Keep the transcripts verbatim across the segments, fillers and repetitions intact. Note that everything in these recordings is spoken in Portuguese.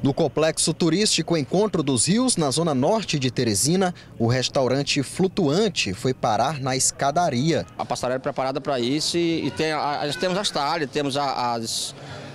No complexo turístico Encontro dos Rios, na zona norte de Teresina, o restaurante Flutuante foi parar na escadaria. A passarela é preparada para isso e, e tem, a, a, temos as talhas, temos a, as,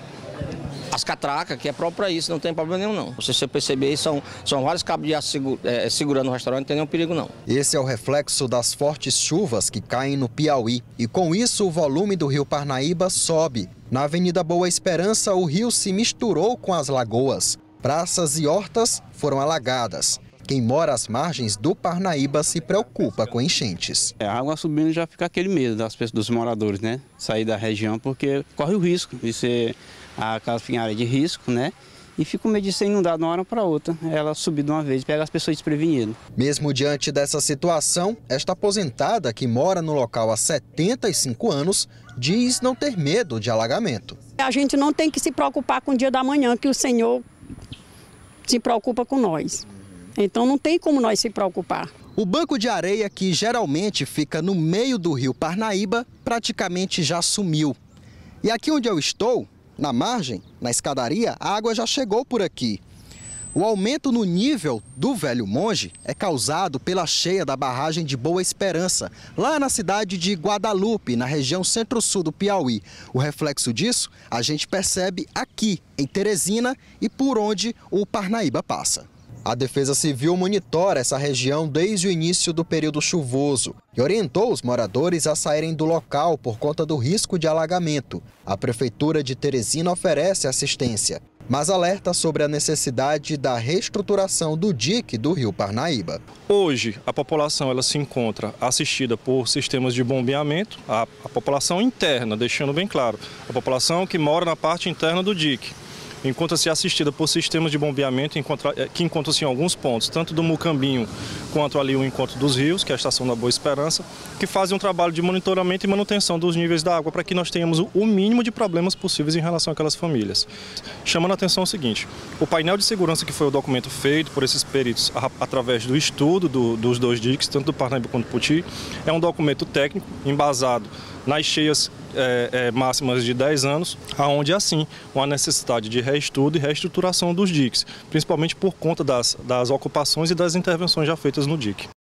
as catracas, que é próprio para isso, não tem problema nenhum não. Se você perceber, são, são vários cabos de aço segura, é, segurando o restaurante, não tem nenhum perigo não. Esse é o reflexo das fortes chuvas que caem no Piauí. E com isso o volume do rio Parnaíba sobe. Na Avenida Boa Esperança, o rio se misturou com as lagoas. Praças e hortas foram alagadas. Quem mora às margens do Parnaíba se preocupa com enchentes. A água subindo já fica aquele medo das pessoas, dos moradores, né? Sair da região porque corre o risco de ser aquela área de risco, né? E fica com medo de ser inundado de uma hora para outra. Ela subir de uma vez e pega as pessoas desprevenidas. Mesmo diante dessa situação, esta aposentada que mora no local há setenta e cinco anos diz não ter medo de alagamento. A gente não tem que se preocupar com o dia da manhã, que o Senhor se preocupa com nós. Então não tem como nós se preocupar. O banco de areia, que geralmente fica no meio do rio Parnaíba, praticamente já sumiu. E aqui onde eu estou, na margem, na escadaria, a água já chegou por aqui. O aumento no nível do Velho Monge é causado pela cheia da barragem de Boa Esperança, lá na cidade de Guadalupe, na região centro-sul do Piauí. O reflexo disso a gente percebe aqui, em Teresina, e por onde o Parnaíba passa. A Defesa Civil monitora essa região desde o início do período chuvoso e orientou os moradores a saírem do local por conta do risco de alagamento. A Prefeitura de Teresina oferece assistência, mas alerta sobre a necessidade da reestruturação do dique do rio Parnaíba. Hoje, a população ela se encontra assistida por sistemas de bombeamento, a, a população interna, deixando bem claro, a população que mora na parte interna do dique. Encontra-se assistida por sistemas de bombeamento que encontram-se em alguns pontos, tanto do Mucambinho quanto ali o Encontro dos Rios, que é a estação da Boa Esperança, que fazem um trabalho de monitoramento e manutenção dos níveis da água para que nós tenhamos o mínimo de problemas possíveis em relação àquelas famílias. Chamando a atenção o seguinte, o painel de segurança, que foi o documento feito por esses peritos através do estudo do, dos dois diques, tanto do Parnaíba quanto do Puti, é um documento técnico embasado nas cheias é, é, máximas de dez anos, aonde assim uma necessidade de reestudo e reestruturação dos diques, principalmente por conta das, das ocupações e das intervenções já feitas no dique.